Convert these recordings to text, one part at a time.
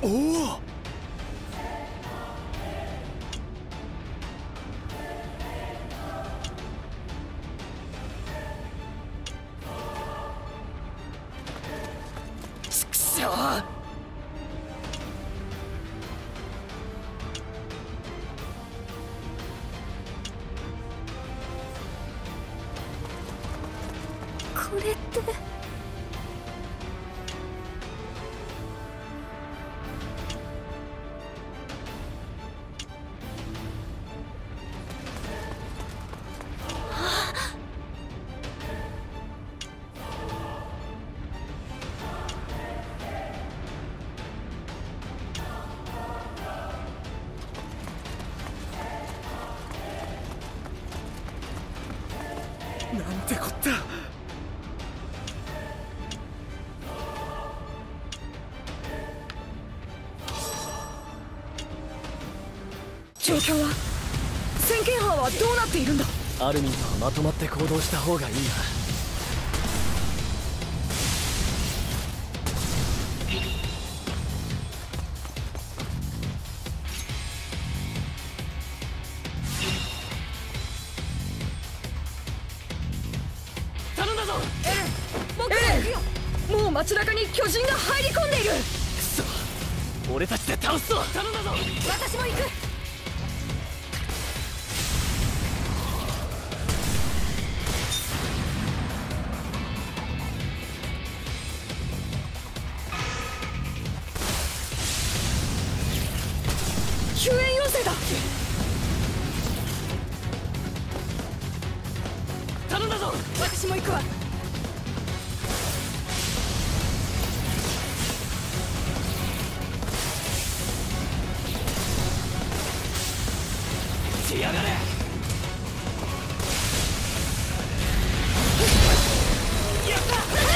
おお、ちくしょう。 これってなんてこった。 状況は、先見班はどうなっているんだ。 アルミンとはまとまって行動した方がいいな。頼んだぞ。 僕も行くよ。もう街中に巨人が入り込んでいる。 くそ、俺たちで倒すぞ。頼んだぞ。 私も行く。救援要請だ。 頼んだぞ。 私も行くわ。 来やがれ。やった。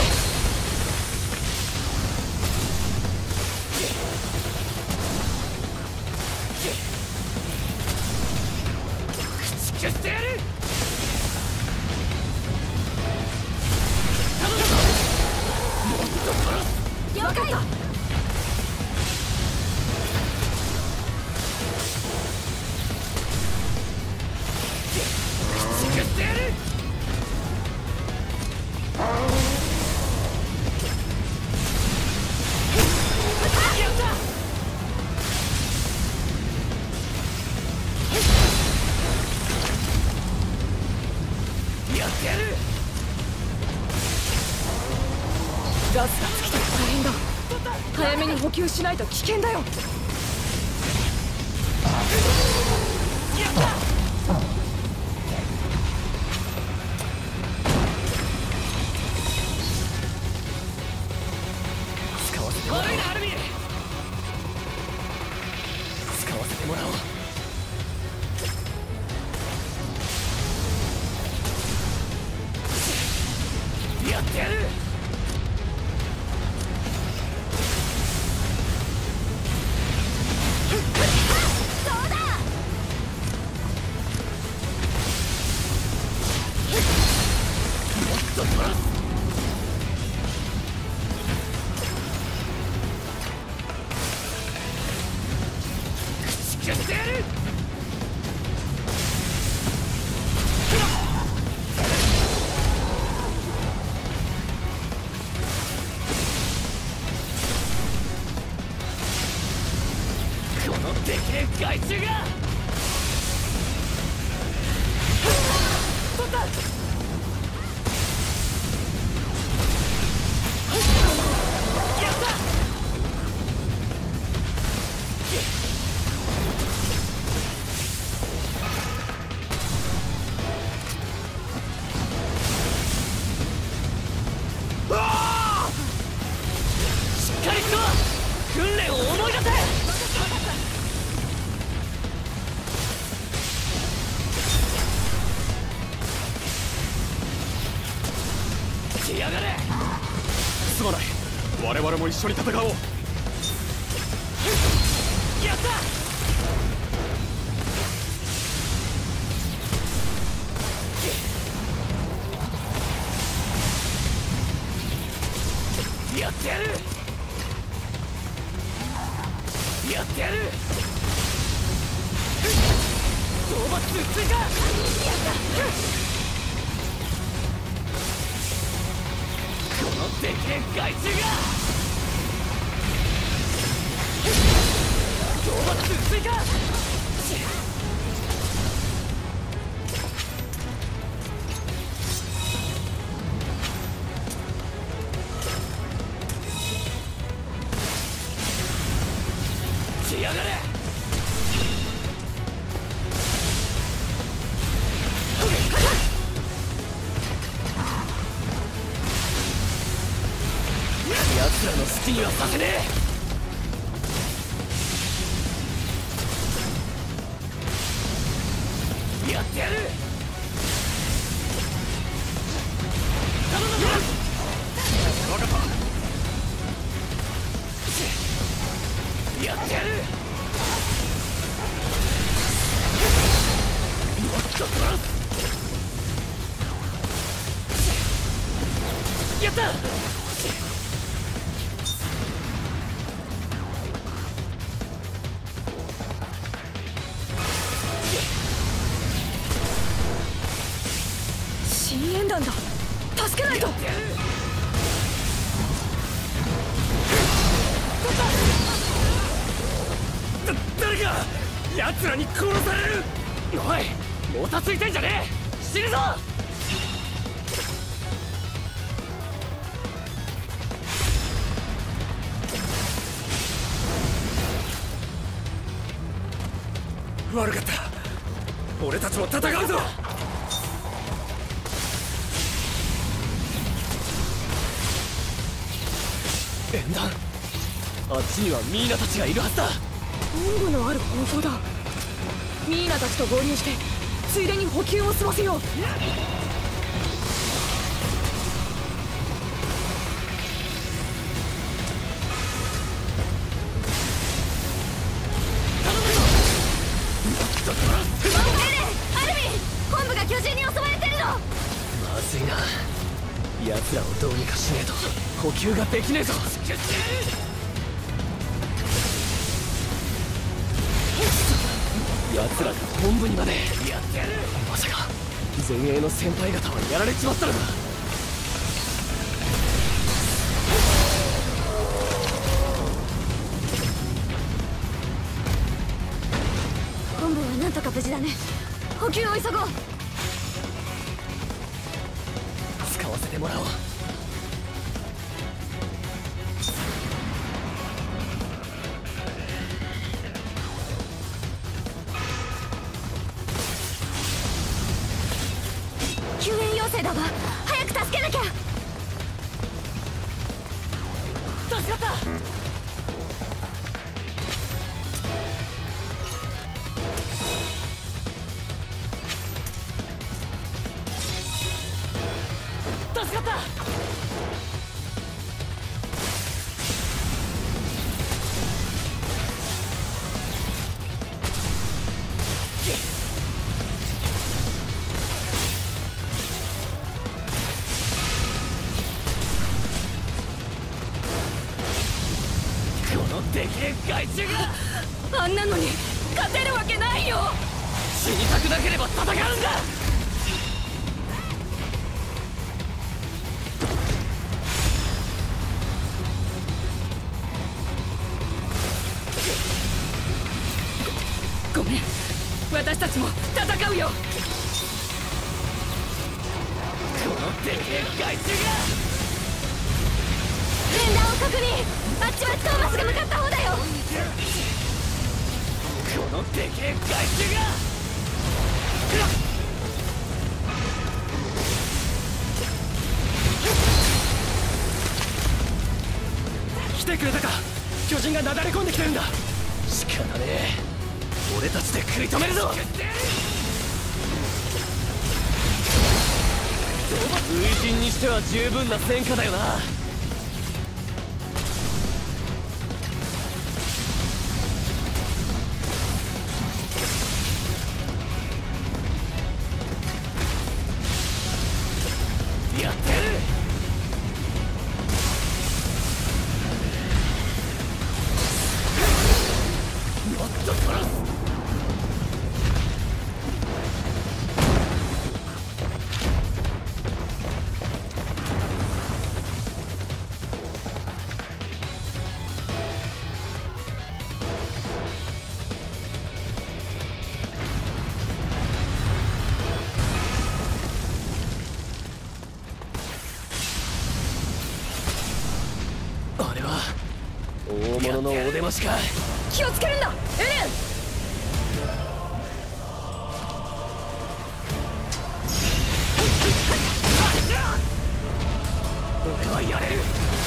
駆逐してやる。頼んだぞ。もっと殺す。 了解。 駆逐してやる。やった。やってやる。 ガスが尽きたら大変だ。早めに補給しないと危険だよ。 やった使わせてもらおう。悪いなアルミン。使わせてもらおう。やってやる。 そうだ。 もっと取らす。駆逐してやる。このでけえ害虫が。取った。やった。しっかりしろ。訓練を思い出せ。来やがれ。 すまない。我々も一緒に戦おう。 やった。やってやる。 追加。このでけえ害虫が討伐追加。来やがれ。奴らの好きにはさせねえ。やってやる。頼むぞ。 分かった。 やってやる。もっと取らす。やった。 深淵弾だ。助けないと。 誰か奴らに殺される。おい、もたついてんじゃねえ。死ぬぞ。 悪かった。俺たちも戦うぞ。 縁談。あっちにはミーナたちがいるはずだ。 本部のある方向だ。ミーナたちと合流してついでに補給を済ませよう。 本部が巨人に襲われてるの。 まずいな。奴らをどうにかしねえと補給ができねえぞ。奴らが本部にまで。やってやる。まさか前衛の先輩方はやられちまったのか。 本部はなんとか無事だね。補給を急ごう。 使わせてもらおう。 救援要請だわ。早く助けなきゃ。 助かった。助かった。このでけえ害虫が。 あんなのに勝てるわけないよ。 死にたくなければ戦うんだ。 ごめん、私たちも戦うよ。 このでけえ害虫が。 連弾を確認。あっちはトーマスが向かった方だよ。 このでけえ害虫が。来てくれたか。巨人がなだれ込んできてるんだ。仕方ねえ。俺たちで食い止めるぞ。初陣にしては十分な戦果だよな。やってる。もっと殺す。 物のお出ましか。 気をつけるんだエレン。 俺はやれる。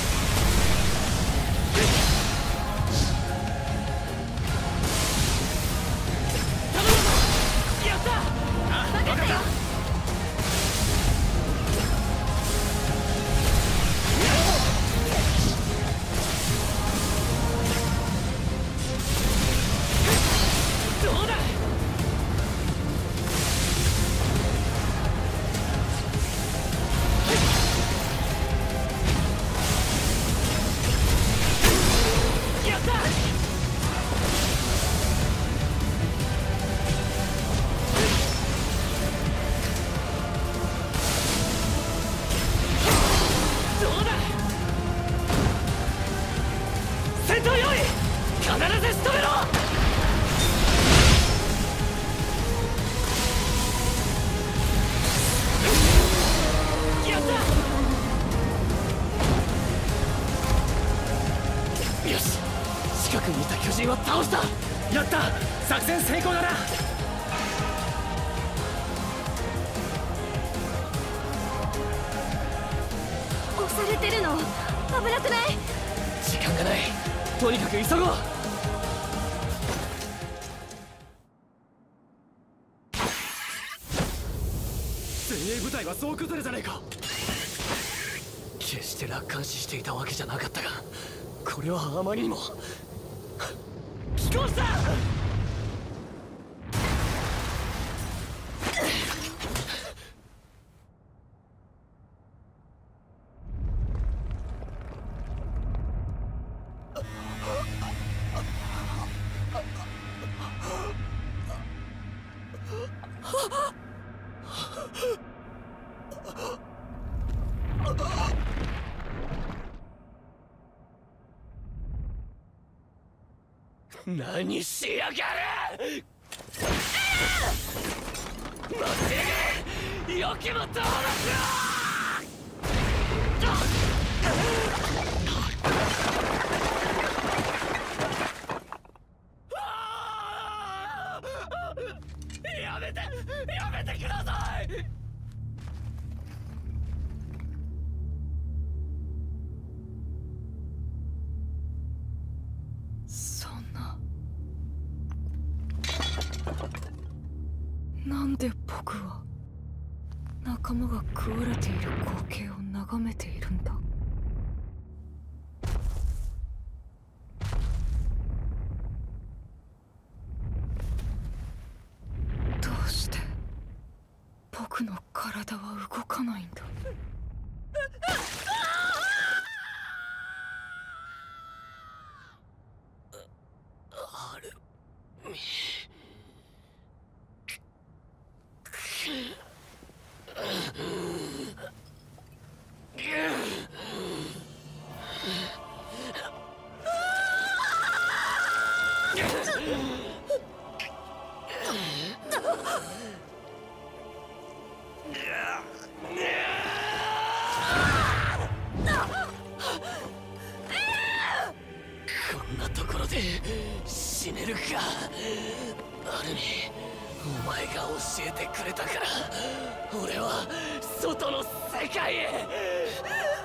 よし、近くにいた巨人は倒した。やった、作戦成功だな。 押されてるの危なくない？ 時間がない、とにかく急ごう。精鋭部隊は総崩れじゃねえか。決して楽観視していたわけじゃなかったが、これはあまりにも寄港した。何しやがる。待ってやがれ、よきもとをやめてください。 そんな、なんで僕は仲間が食われている光景を眺めているんだ。どうして僕の体は動かないんだ。 アルミこんなところで死ねるか。アルミ、お前が教えてくれたから俺は外の世界へ。